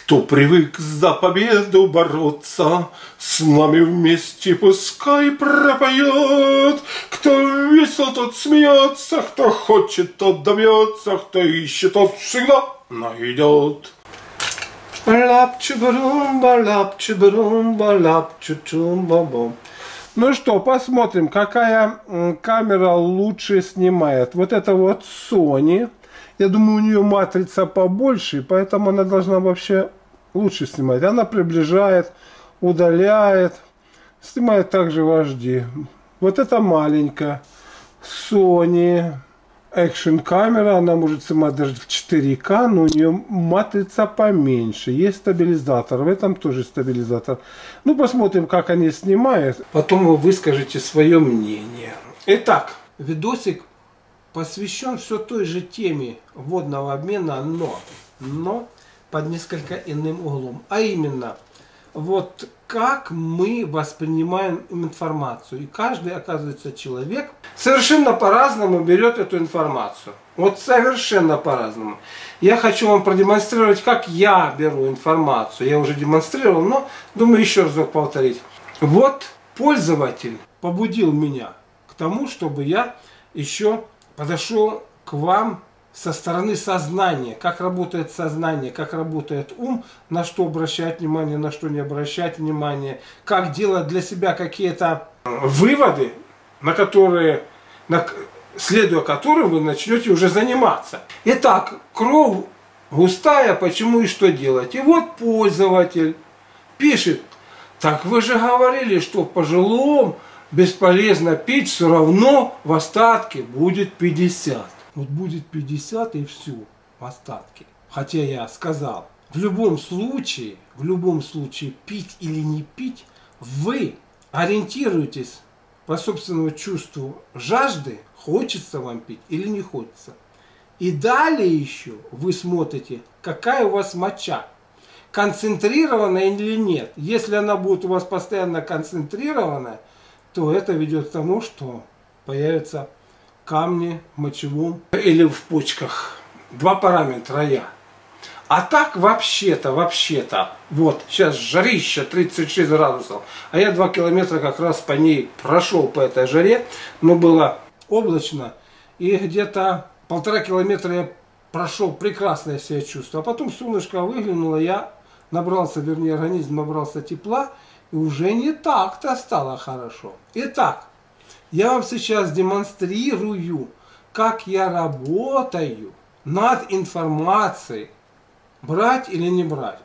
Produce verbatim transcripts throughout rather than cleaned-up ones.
Кто привык за победу бороться, с нами вместе пускай пропоет. Кто весел, тот смеется, кто хочет, тот добьется, кто ищет, тот всегда найдет. Ну что, посмотрим, какая камера лучше снимает. Вот это вот Sony. Я думаю, у нее матрица побольше, поэтому она должна вообще лучше снимать. Она приближает, удаляет, снимает также в эйч ди. Вот это маленькая Sony Action камера, она может снимать даже в четыре ка, но у нее матрица поменьше. Есть стабилизатор, в этом тоже стабилизатор. Ну, посмотрим, как они снимают. Потом вы выскажете свое мнение. Итак, видосик посвящен все той же теме водного обмена, но, но под несколько иным углом. А именно, вот как мы воспринимаем информацию. И каждый, оказывается, человек совершенно по-разному берет эту информацию. Вот совершенно по-разному. Я хочу вам продемонстрировать, как я беру информацию. Я уже демонстрировал, но думаю еще разок повторить. Вот пользователь побудил меня к тому, чтобы я еще подошел к вам со стороны сознания, как работает сознание, как работает ум, на что обращать внимание, на что не обращать внимание, как делать для себя какие-то выводы, на которые, на, следуя которым вы начнете уже заниматься. Итак, кровь густая, почему и что делать? И вот пользователь пишет: так вы же говорили, что в пожилом бесполезно пить, все равно в остатке будет пятьдесят. Вот будет пятьдесят и все в остатке. Хотя я сказал, в любом случае, в любом случае, пить или не пить, вы ориентируетесь по собственному чувству жажды, хочется вам пить или не хочется. И далее еще вы смотрите, какая у вас моча, концентрированная или нет. Если она будет у вас постоянно концентрированная, то это ведет к тому, что появятся камни в мочевом или в почках. Два параметра я. А так вообще-то, вообще-то, вот сейчас жарища тридцать шесть градусов, а я два километра как раз по ней прошел по этой жаре, но было облачно, и где-то полтора километра я прошел, прекрасно я себя чувствую. А потом солнышко выглянуло, я набрался, вернее организм набрался тепла, и уже не так-то стало хорошо. Итак, я вам сейчас демонстрирую, как я работаю над информацией, брать или не брать.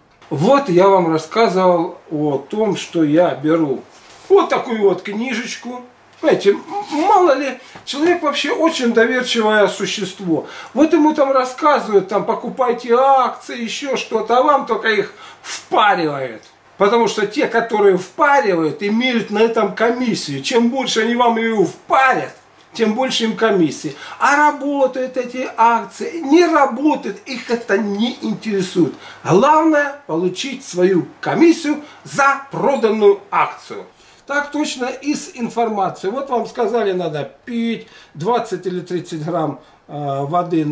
Вот я вам рассказывал о том, что я беру вот такую вот книжечку. Знаете, мало ли, человек вообще очень доверчивое существо. Вот ему там рассказывают, там покупайте акции, еще что-то, а вам только их впаривает. Потому что те, которые впаривают, имеют на этом комиссию. Чем больше они вам ее впарят, тем больше им комиссии. А работают эти акции, не работают, их это не интересует. Главное получить свою комиссию за проданную акцию. Так точно и с информацией. Вот вам сказали, надо пить двадцать или тридцать грамм воды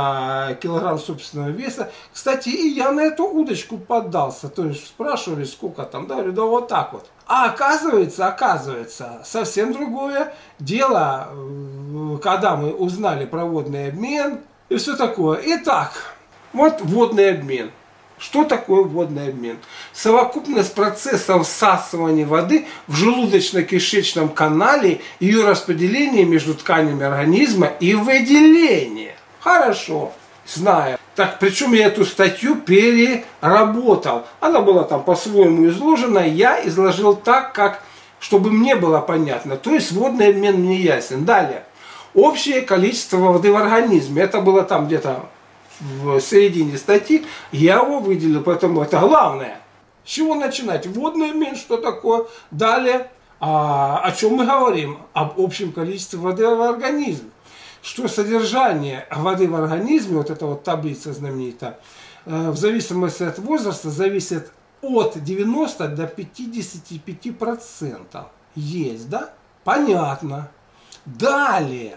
на килограмм собственного веса. Кстати, и я на эту удочку поддался. То есть спрашивали, сколько там, да, говорю, да вот так вот. А оказывается, оказывается, совсем другое дело, когда мы узнали про водный обмен и все такое. Итак, вот водный обмен. Что такое водный обмен? Совокупность процессов всасывания воды в желудочно-кишечном канале, ее распределение между тканями организма и выделение. Хорошо, знаю. Так, причем я эту статью переработал. Она была там по-своему изложена, я изложил так, как, чтобы мне было понятно. То есть водный обмен мне ясен. Далее. Общее количество воды в организме. Это было там где-то в середине статьи, я его выделил, поэтому это главное. С чего начинать? Водный обмен, что такое? Далее, а, о чем мы говорим? Об общем количестве воды в организме. Что содержание воды в организме, вот эта вот таблица знаменитая, в зависимости от возраста, зависит от девяноста до пятидесяти пяти процентов. Есть, да? Понятно. Далее.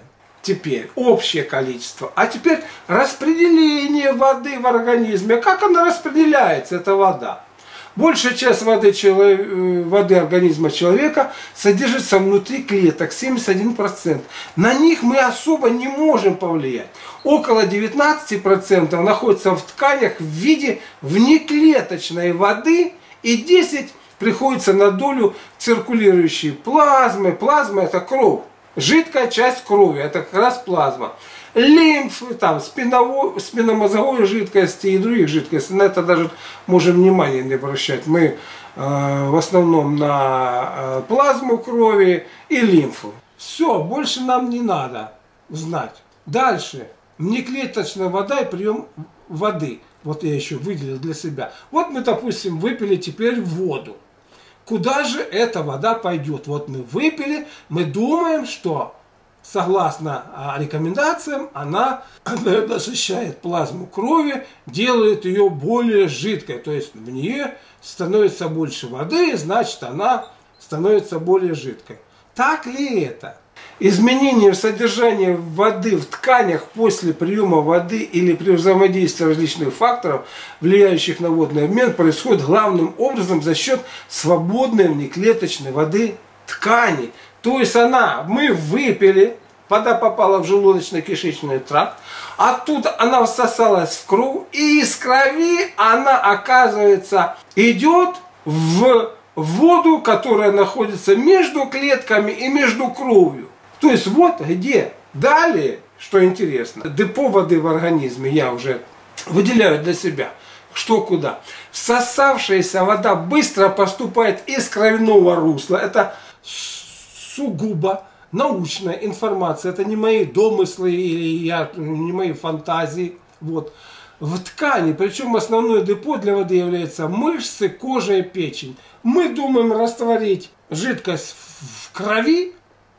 теперь общее количество, а теперь распределение воды в организме. Как она распределяется, эта вода? Большая часть воды, воды организма человека содержится внутри клеток, семьдесят один процент. На них мы особо не можем повлиять. Около девятнадцати процентов находится в тканях в виде внеклеточной воды, и десять процентов приходится на долю циркулирующей плазмы. Плазма – это кровь. Жидкая часть крови – это как раз плазма. Лимфы, там, спиновой, спинномозговой жидкости и других жидкостей. На это даже можем внимание не обращать. Мы э, в основном на э, плазму крови и лимфу. Все, больше нам не надо знать. Дальше. Внеклеточная вода и прием воды. Вот я еще выделил для себя. Вот мы, допустим, выпили теперь воду. Куда же эта вода пойдет? Вот мы выпили, мы думаем, что согласно рекомендациям она насыщает плазму крови, делает ее более жидкой. То есть в нее становится больше воды, значит она становится более жидкой. Так ли это? Изменение в содержании воды в тканях после приема воды или при взаимодействии различных факторов, влияющих на водный обмен, происходит главным образом за счет свободной внеклеточной воды ткани. То есть она, мы выпили, вода попала в желудочно-кишечный тракт, оттуда она всосалась в кровь, и из крови она, оказывается, идет в воду, которая находится между клетками и между кровью. То есть вот где. Далее, что интересно, депо воды в организме я уже выделяю для себя. Что куда? Всосавшаяся вода быстро поступает из кровяного русла. Это сугубо научная информация. Это не мои домыслы или я, не мои фантазии. Вот. В ткани, причем основное депо для воды является мышцы, кожа и печень. Мы думаем растворить жидкость в крови,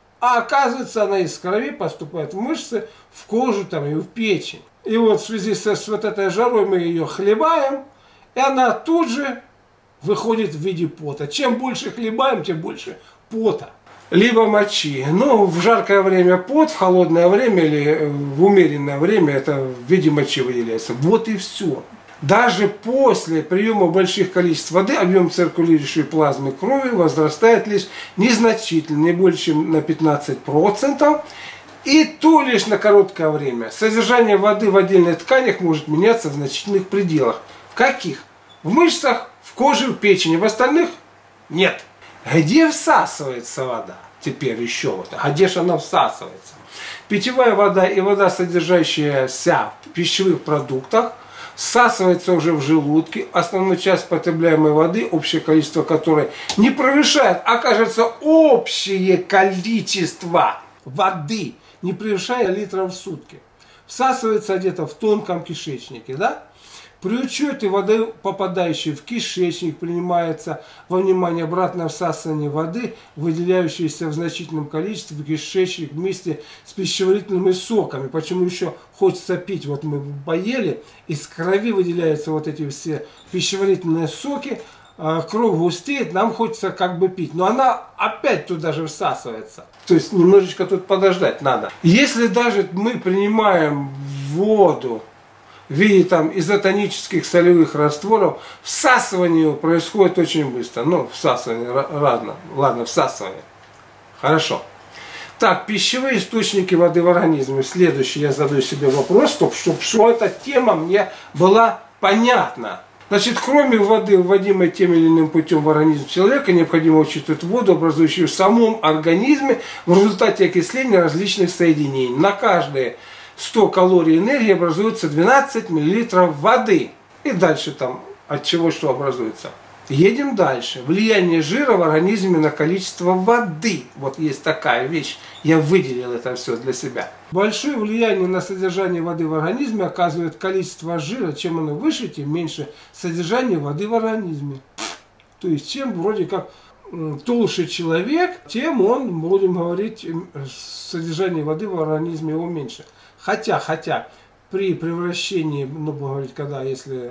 а оказывается она из крови поступает в мышцы, в кожу там, и в печень. И вот в связи с, с вот этой жарой мы ее хлебаем, и она тут же выходит в виде пота. Чем больше хлебаем, тем больше пота. Либо мочи. Но в жаркое время пот, в холодное время или в умеренное время это в виде мочи выделяется. Вот и все. Даже после приема больших количеств воды объем циркулирующей плазмы крови возрастает лишь незначительно, не больше, чем на пятнадцать процентов. И то лишь на короткое время. Содержание воды в отдельных тканях может меняться в значительных пределах. В каких? В мышцах, в коже, в печени. В остальных нет. Где всасывается вода? Теперь еще вот. А где же она всасывается? Питьевая вода и вода, содержащаяся в пищевых продуктах, всасывается уже в желудке. Основную часть потребляемой воды, общее количество которой не превышает, а кажется, общее количество воды не превышая литров в сутки. Всасывается где-то в тонком кишечнике, да? При учете воды, попадающей в кишечник, принимается во внимание обратное всасывание воды, выделяющейся в значительном количестве в кишечник вместе с пищеварительными соками. Почему еще хочется пить? Вот мы поели, из крови выделяются вот эти все пищеварительные соки, кровь густеет, нам хочется как бы пить. Но она опять туда же всасывается. То есть немножечко тут подождать надо. Если даже мы принимаем воду в виде там изотонических солевых растворов, всасывание его происходит очень быстро. Ну, всасывание, ладно, ладно, всасывание. Хорошо. Так, пищевые источники воды в организме. Следующий я задаю себе вопрос, чтобы, чтобы что эта тема мне была понятна. Значит, кроме воды, вводимой тем или иным путем в организм человека, необходимо учитывать воду, образующую в самом организме в результате окисления различных соединений. На каждые сто калорий энергии образуется двенадцать миллилитров воды. И дальше там от чего что образуется. Едем дальше. Влияние жира в организме на количество воды. Вот есть такая вещь. Я выделил это все для себя. Большое влияние на содержание воды в организме оказывает количество жира. Чем оно выше, тем меньше содержание воды в организме. То есть, чем вроде как толще человек, тем он, будем говорить, содержание воды в организме его меньше. Хотя, хотя, при превращении, ну, будем говорить, когда, если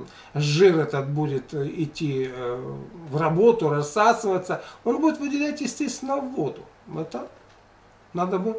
жир этот будет идти в работу, рассасываться, он будет выделять, естественно, воду. Это надо бы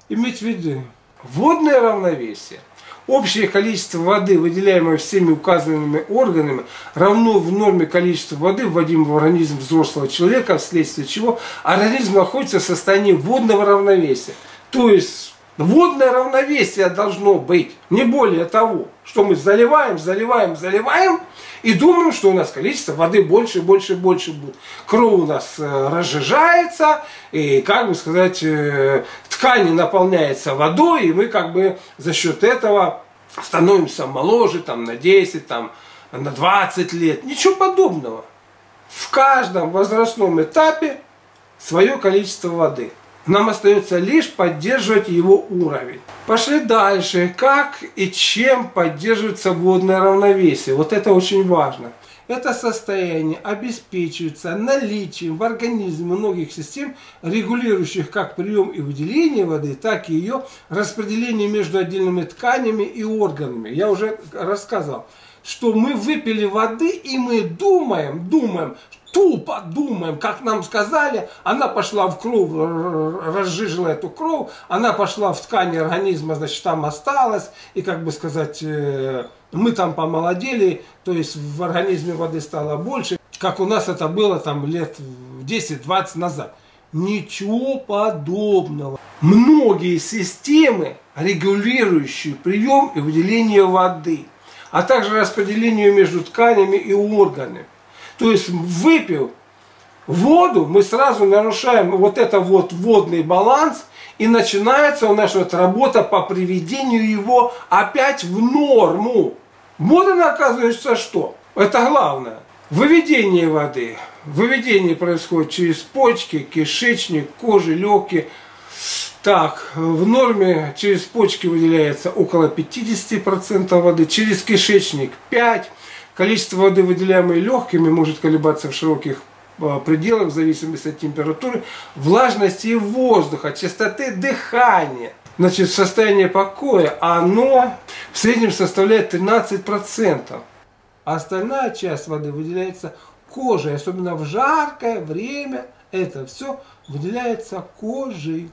иметь в виду водное равновесие. Общее количество воды, выделяемое всеми указанными органами, равно в норме количеству воды, вводимого в организм взрослого человека, вследствие чего организм находится в состоянии водного равновесия. То есть водное равновесие должно быть, не более того, что мы заливаем, заливаем, заливаем и думаем, что у нас количество воды больше, больше, больше будет. Кровь у нас разжижается, и, как бы сказать, ткань наполняется водой, и мы как бы за счет этого становимся моложе там, на десять, там, на двадцать лет. Ничего подобного. В каждом возрастном этапе свое количество воды. Нам остается лишь поддерживать его уровень. Пошли дальше. Как и чем поддерживается водное равновесие? Вот это очень важно. Это состояние обеспечивается наличием в организме многих систем, регулирующих как прием и выделение воды, так и ее распределение между отдельными тканями и органами. Я уже рассказал, что мы выпили воды и мы думаем, думаем, тупо думаем, как нам сказали, она пошла в кровь, разжижила эту кровь, она пошла в ткани организма, значит, там осталась, и, как бы сказать, мы там помолодели, то есть в организме воды стало больше, как у нас это было там лет десять-двадцать назад. Ничего подобного. Многие системы, регулирующие прием и выделение воды, а также распределение между тканями и органами. То есть, выпив воду, мы сразу нарушаем вот это вот водный баланс, и начинается у нас вот работа по приведению его опять в норму. Вот она, оказывается, что? Это главное. Выведение воды. Выведение происходит через почки, кишечник, кожу, легкие. Так, в норме через почки выделяется около пятидесяти процентов воды, через кишечник пять процентов. Количество воды, выделяемой легкими, может колебаться в широких пределах в зависимости от температуры, влажности воздуха, частоты дыхания. Значит, состояние покоя, оно в среднем составляет тринадцать процентов. А остальная часть воды выделяется кожей, особенно в жаркое время. Это все выделяется кожей.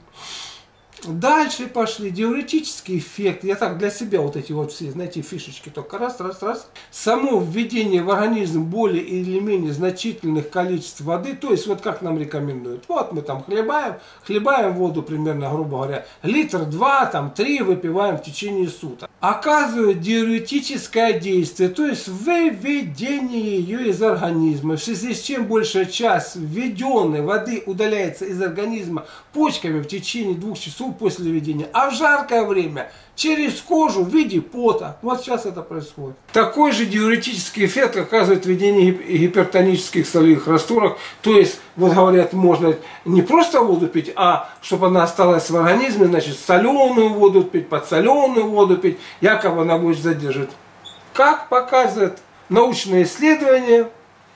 Дальше пошли диуретический эффект. Я так для себя вот эти вот все, знаете, фишечки только раз, раз, раз. Само введение в организм более или менее значительных количеств воды, то есть вот как нам рекомендуют. Вот мы там хлебаем, хлебаем воду примерно, грубо говоря, литр, два, там, три выпиваем в течение суток. Оказывает диуретическое действие, то есть выведение ее из организма, в связи с чем большая часть введенной воды удаляется из организма почками в течение двух часов после введения, а в жаркое время через кожу в виде пота. Вот сейчас это происходит. Такой же диуретический эффект оказывает введение гипертонических солевых растворов. То есть, вот говорят, можно не просто воду пить, а чтобы она осталась в организме, значит, соленую воду пить, подсоленую воду пить, якобы она будет задерживать. Как показывает научное исследование,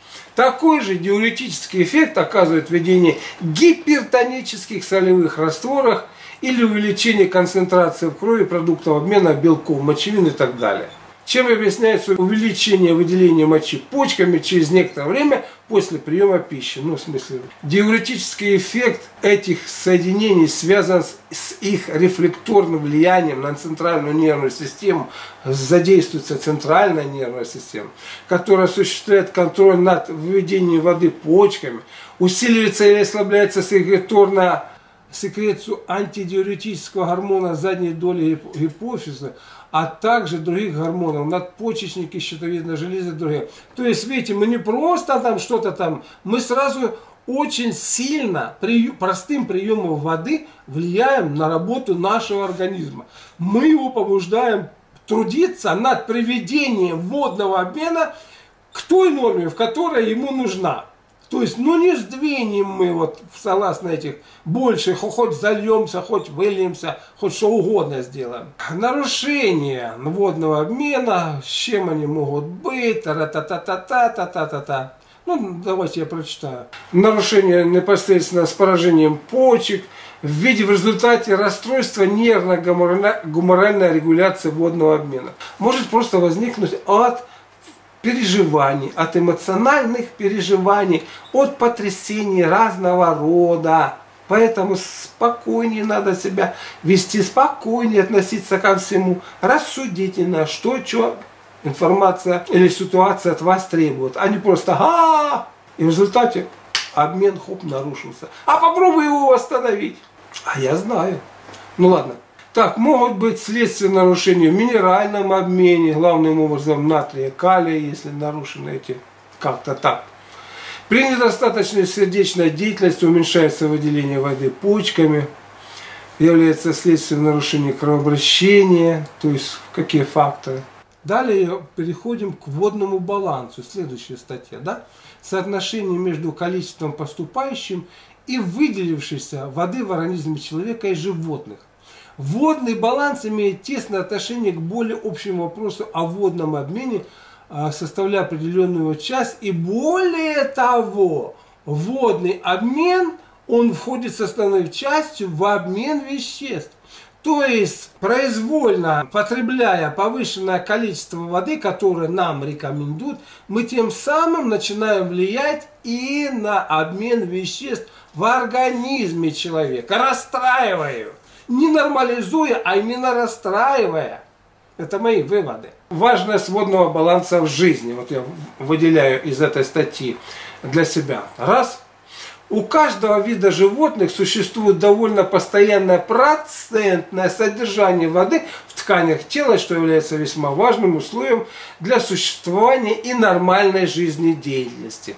такой же диуретический эффект оказывает введение гипертонических солевых растворов или увеличение концентрации в крови продуктов обмена белков, мочевин и так далее. Чем объясняется увеличение выделения мочи почками через некоторое время после приема пищи. Ну, в смысле, диуретический эффект этих соединений связан с их рефлекторным влиянием на центральную нервную систему. Задействуется центральная нервная система, которая осуществляет контроль над выведением воды почками, усиливается или ослабляется секреторная секрецию антидиуретического гормона задней доли гипофиза, а также других гормонов, надпочечники, щитовидная железа и другие. То есть, видите, мы не просто там что-то там, мы сразу очень сильно простым приемом воды влияем на работу нашего организма. Мы его побуждаем трудиться над приведением водного обмена к той норме, в которой ему нужна. То есть, ну не сдвинем мы вот согласно этих больше, хоть зальемся, хоть выльемся, хоть что угодно сделаем. Нарушения водного обмена, с чем они могут быть, та-та-та-та-та-та-та-та-та. Ну, давайте я прочитаю. Нарушение непосредственно с поражением почек в виде в результате расстройства нервно-гуморальной регуляции водного обмена. Может просто возникнуть от переживаний, от эмоциональных переживаний, от потрясений разного рода. Поэтому спокойнее надо себя вести, спокойнее относиться ко всему, рассудительно, что, что информация или ситуация от вас требует, а не просто «а-а-а!» И в результате обмен хоп нарушился. А попробуй его восстановить. А я знаю. Ну ладно. Так, могут быть следствия нарушения в минеральном обмене, главным образом натрия, калия, если нарушены эти как-то так. При недостаточной сердечной деятельности уменьшается выделение воды почками, является следствием нарушения кровообращения, то есть какие факторы. Далее переходим к водному балансу, следующая статья, да? Соотношение между количеством поступающим и выделившейся воды в организме человека и животных. Водный баланс имеет тесное отношение к более общему вопросу о водном обмене, составляя определенную часть. И более того, водный обмен, он входит составной частью в обмен веществ. То есть, произвольно потребляя повышенное количество воды, которое нам рекомендуют, мы тем самым начинаем влиять и на обмен веществ в организме человека, расстраивая его. Не нормализуя, а именно расстраивая. Это мои выводы. Важность водного баланса в жизни. Вот я выделяю из этой статьи для себя. Раз. У каждого вида животных существует довольно постоянное процентное содержание воды в тканях тела, что является весьма важным условием для существования и нормальной жизнедеятельности.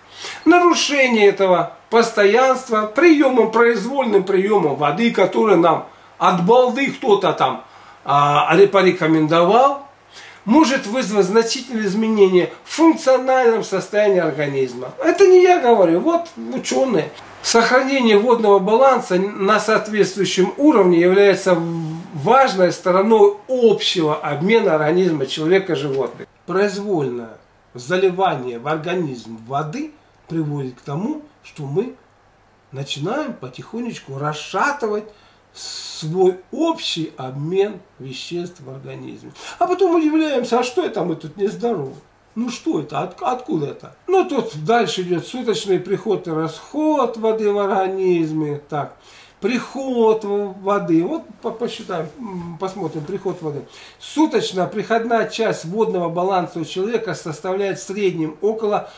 Нарушение этого постоянства приемом, произвольным приемом воды, который нам от балды кто-то там а, порекомендовал, может вызвать значительные изменения в функциональном состоянии организма. Это не я говорю, вот ученые. Сохранение водного баланса на соответствующем уровне является важной стороной общего обмена организма человека и животных. Произвольное заливание в организм воды приводит к тому, что мы начинаем потихонечку расшатывать свой общий обмен веществ в организме. А потом удивляемся, а что это мы тут нездоровы? Ну что это? От, откуда это? Ну тут дальше идет суточный приход и расход воды в организме. Так, приход воды. Вот посчитаем, посмотрим приход воды. Суточно приходная часть водного баланса у человека составляет в среднем около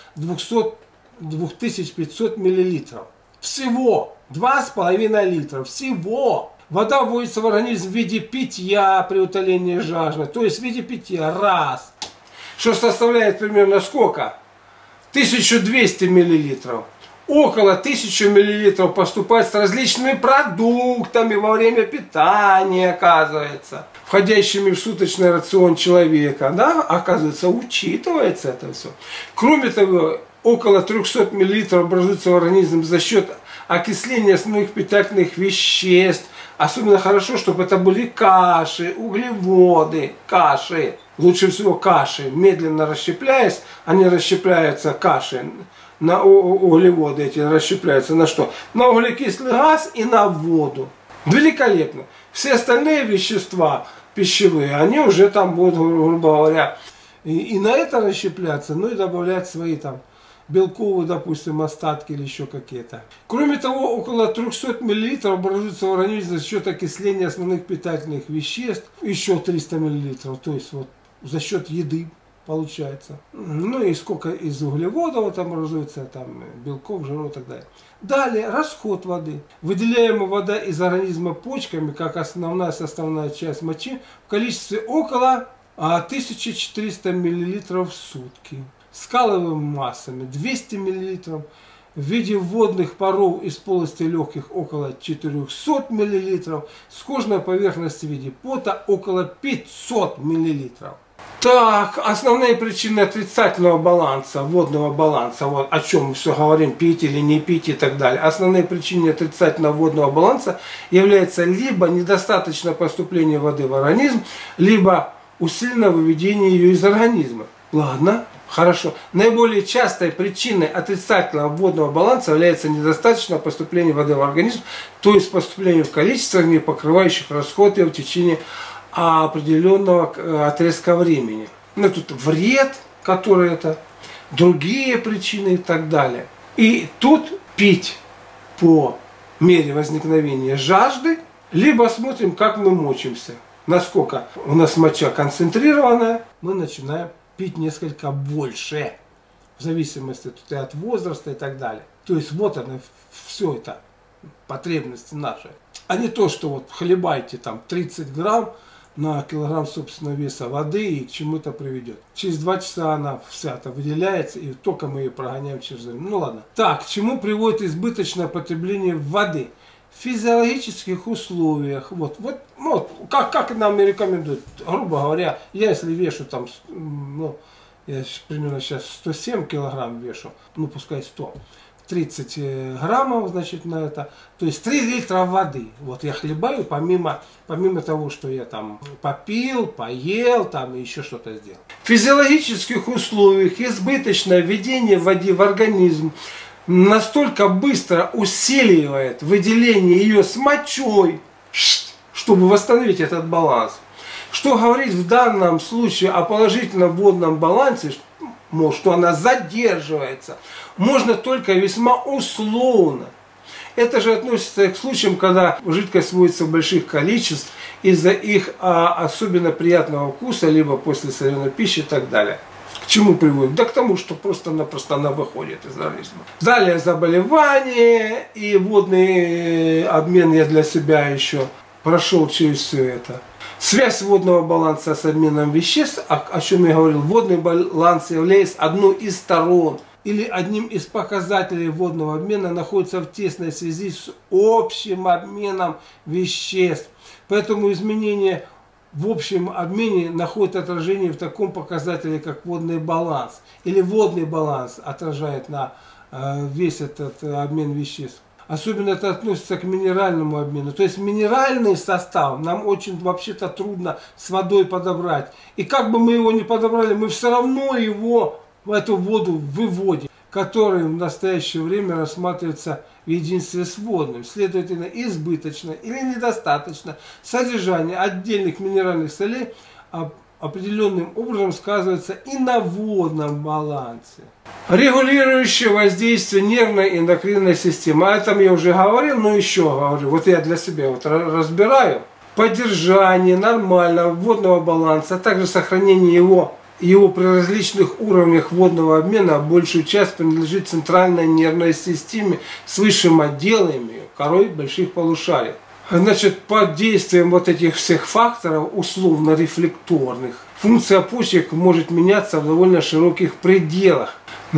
двух тысяч пятисот миллилитров. Всего два с половиной литра. Всего. Вода вводится в организм в виде питья при утолении жажды. То есть в виде питья. Раз. Что составляет примерно сколько? тысяча двести миллилитров. Около тысячи миллилитров поступает с различными продуктами во время питания, оказывается. Входящими в суточный рацион человека. Да, оказывается, учитывается это все. Кроме того, около трёхсот миллилитров образуется в организме за счет окисления основных питательных веществ. Особенно хорошо, чтобы это были каши, углеводы, каши. Лучше всего каши. Медленно расщепляясь, они расщепляются, каши, на углеводы эти расщепляются на что? На углекислый газ и на воду. Великолепно. Все остальные вещества пищевые, они уже там будут, грубо говоря, и, и на это расщепляться, ну и добавлять свои там белковые, допустим, остатки или еще какие-то. Кроме того, около трёхсот миллилитров образуется в организме за счет окисления основных питательных веществ, еще триста миллилитров, то есть вот за счет еды получается. Ну и сколько из углеводов там образуется, там белков, жиров и так далее. Далее, расход воды. Выделяемая вода из организма почками, как основная составная часть мочи, в количестве около тысячи четырёхсот миллилитров в сутки. С каловыми массами двести миллилитров, в виде водных паров из полости легких около четырёхсот миллилитров, с кожной поверхности в виде пота около пятисот миллилитров. Так, основные причины отрицательного баланса, водного баланса, вот о чем мы все говорим, пить или не пить и так далее. Основные причины отрицательного водного баланса являются либо недостаточное поступление воды в организм, либо усиленное выведение ее из организма. Ладно. Хорошо. Наиболее частой причиной отрицательного водного баланса является недостаточное поступление воды в организм, то есть поступление в количествах, не покрывающих расход в течение определенного отрезка времени. Ну тут вред, который это, другие причины и так далее. И тут пить по мере возникновения жажды, либо смотрим, как мы мочимся. Насколько у нас моча концентрированная, мы начинаем пить несколько больше. В зависимости от возраста и так далее. То есть вот оно, все это, потребности наши. А не то, что вот хлебайте там тридцать грамм на килограмм собственного веса воды и к чему это приведет. Через два часа она вся это выделяется, и только мы ее прогоняем через время. Ну ладно. Так, к чему приводит избыточное потребление воды? В физиологических условиях. Вот, вот, вот как, как нам и рекомендуют. Грубо говоря, я если вешу там, ну, я примерно сейчас сто семь килограмм вешу, ну пускай сто. тридцать граммов, значит, на это. То есть три литра воды. Вот я хлебаю, помимо, помимо того, что я там попил, поел, там и еще что-то сделал. В физиологических условиях избыточное введение воды в организм настолько быстро усиливает выделение ее с мочой, чтобы восстановить этот баланс. Что говорит в данном случае о положительном водном балансе, что она задерживается, можно только весьма условно. Это же относится к случаям, когда жидкость вводится в больших количествах из-за их а, особенно приятного вкуса, либо после соленой пищи и так далее. К чему приводит? Да к тому, что просто-напросто она выходит из организма. Далее заболевание и водный обмен я для себя еще прошел через все это. Связь водного баланса с обменом веществ, о, о чем я говорил, водный баланс является одной из сторон или одним из показателей водного обмена, находится в тесной связи с общим обменом веществ. Поэтому изменение в общем обмене находит отражение в таком показателе, как водный баланс. Или водный баланс отражает на э, весь этот э, обмен веществ. Особенно это относится к минеральному обмену. То есть минеральный состав нам очень вообще-то трудно с водой подобрать. И как бы мы его ни подобрали, мы все равно его в эту воду выводим, который в настоящее время рассматривается в единстве с водным. Следовательно, избыточно или недостаточно содержание отдельных минеральных солей определенным образом сказывается и на водном балансе. Регулирующее воздействие нервной и эндокринной системы. О этом я уже говорил, но еще говорю. Вот я для себя вот разбираю. Поддержание нормального водного баланса, а также сохранение его, его при различных уровнях водного обмена, большую часть принадлежит центральной нервной системе с высшим отделом ее, корой больших полушарий. Значит, под действием вот этих всех факторов, условно-рефлекторных, функция почек может меняться в довольно широких пределах.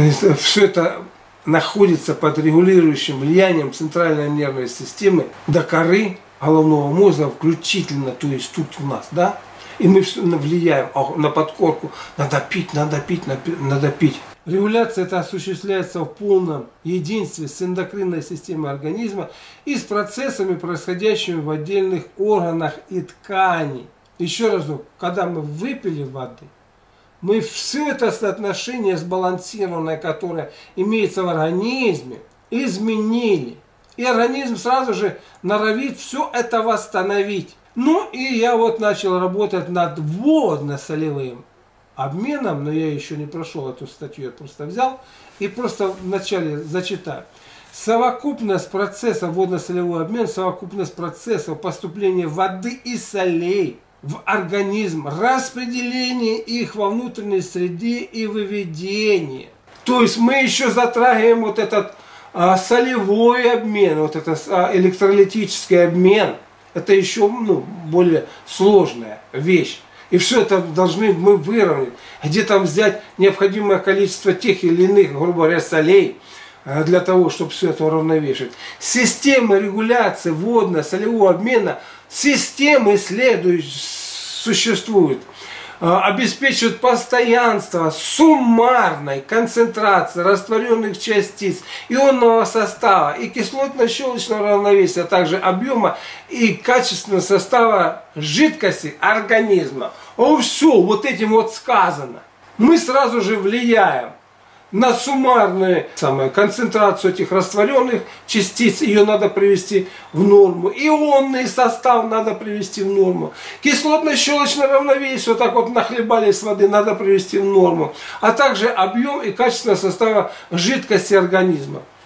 Все это находится под регулирующим влиянием центральной нервной системы до коры головного мозга включительно, то есть тут у нас, да? И мы влияем на подкорку, надо пить, надо пить, надо пить. Регуляция эта осуществляется в полном единстве с эндокринной системой организма и с процессами, происходящими в отдельных органах и тканей. Еще разок, когда мы выпили воды, мы все это соотношение сбалансированное, которое имеется в организме, изменили. И организм сразу же норовит все это восстановить. Ну и я вот начал работать над водно-солевым обменом, но я еще не прошел эту статью, я просто взял и просто вначале зачитаю. Совокупность процесса водно-солевой обмен, совокупность процессов поступления воды и солей в организм, распределение их во внутренней среде и выведение. То есть мы еще затрагиваем вот этот а, солевой обмен, вот этот а, электролитический обмен. Это еще ну, более сложная вещь. И все это должны мы выровнять. Где там взять необходимое количество тех или иных, грубо говоря, солей, для того, чтобы все это уравновешивать. Системы регуляции водно-солевого обмена, системы следующие существуют. Обеспечивают постоянство суммарной концентрации растворенных частиц ионного состава и кислотно-щелочного равновесия, а также объема и качественного состава жидкости организма. О, все, вот этим вот сказано. Мы сразу же влияем на суммарную самую, концентрацию этих растворенных частиц, ее надо привести в норму. Ионный состав надо привести в норму. Кислотно-щелочное равновесие, вот так вот нахлебались воды, надо привести в норму. А также объем и качество состава жидкости организма.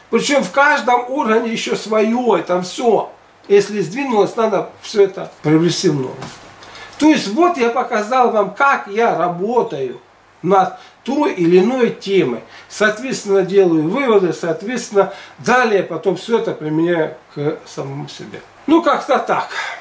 Причем в каждом органе еще свое, там все. Если сдвинулось, надо все это привести в норму. То есть вот я показал вам, как я работаю над той или иной темой. Соответственно, делаю выводы, соответственно, далее потом все это применяю к самому себе. Ну, как-то так.